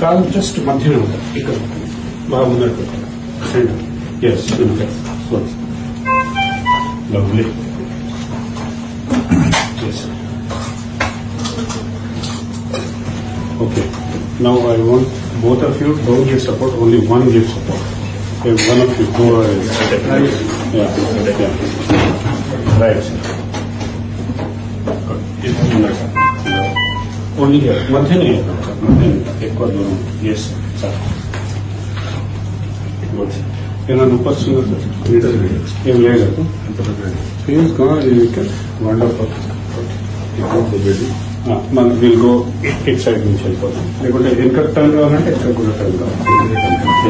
కాదు జస్ట్ మధ్యలో ఉంటుంది ఇక్కడ బాగా ముందర centre. Yes good lovely. Yes. Okay. Now I want both of you don't give support. Only one gives support. Okay, one of you go ahead. Yeah. Right. Only here. Madhyane. Yes. Sir. Good. ఏమన్నా వస్తుందా sir? ఏం లేదు. Please go and wonderful. We'll go each side నుంచి వెళ్ళిపోతాం. లేకుంటే ఎక్కడ turn కావాలంటే ఎక్కడ కూడా టర్న్ కావాలి.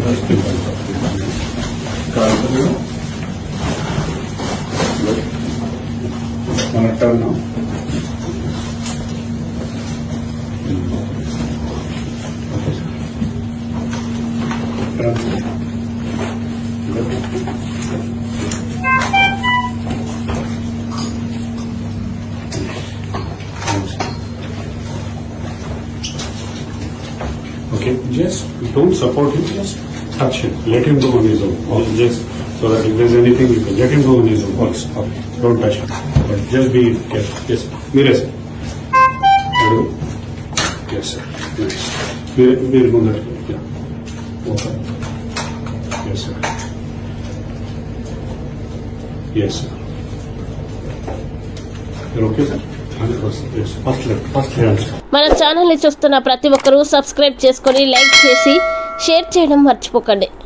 మన turn Okay, just don't support him, just touch him. Let him go on his own. Just so that if there's anything, you can let him go on his own. Okay. Don't touch him. But just be careful. Yes, Mire sir. Hello. Yes sir. Nice. Mire Mundar. Yeah. Okay. Yes sir. Yes sir. You're okay sir? మన channel ని చూస్తున్న ప్రతి ఒక్కరూ subscribe చేసుకొని like చేసి share చేయడం మర్చిపోకండి.